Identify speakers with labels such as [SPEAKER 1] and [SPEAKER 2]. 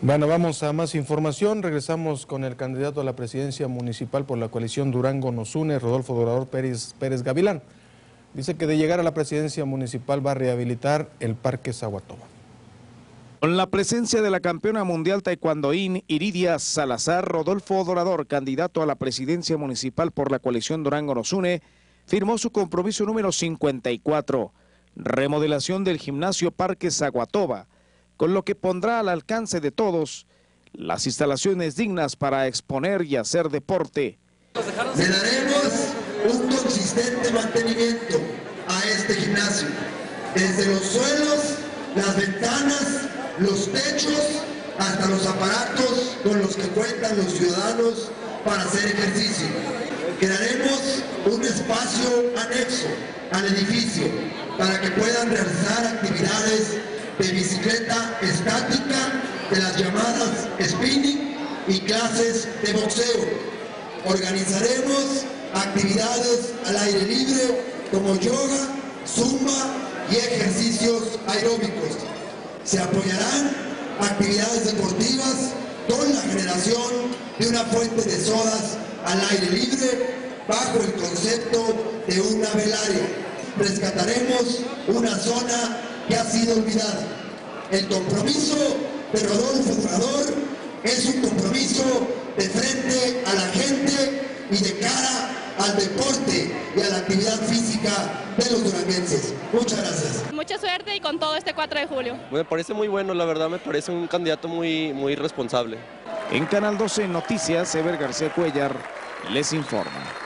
[SPEAKER 1] Bueno, vamos a más información. Regresamos con el candidato a la presidencia municipal por la coalición Durango nos une, Rodolfo Dorador Pérez Gavilán. Dice que de llegar a la presidencia municipal va a rehabilitar el Parque Zaguatoba.
[SPEAKER 2] Con la presencia de la campeona mundial taekwondoín Iridia Salazar, Rodolfo Dorador, candidato a la presidencia municipal por la coalición Durango nos une, firmó su compromiso número 54, remodelación del gimnasio Parque Zaguatoba, con lo que pondrá al alcance de todos las instalaciones dignas para exponer y hacer deporte.
[SPEAKER 3] Le daremos un consistente mantenimiento a este gimnasio, desde los suelos, las ventanas, los techos, hasta los aparatos con los que cuentan los ciudadanos para hacer ejercicio. Crearemos un espacio anexo al edificio para que puedan realizar actividades de bicicleta estática, de las llamadas spinning y clases de boxeo. Organizaremos actividades al aire libre como yoga, zumba y ejercicios aeróbicos. Se apoyarán actividades deportivas con la generación de una fuente de sodas al aire libre bajo el concepto de una velaria. Rescataremos una zona que ha sido olvidada. El compromiso de Rodolfo Dorador es un compromiso de frente a la gente y de cara al deporte y a la actividad física de los duranguenses. Muchas gracias.
[SPEAKER 4] Mucha suerte y con todo este 4 de julio.
[SPEAKER 5] Me parece muy bueno, la verdad me parece un candidato muy responsable.
[SPEAKER 2] En Canal 12 Noticias, Eber García Cuellar les informa.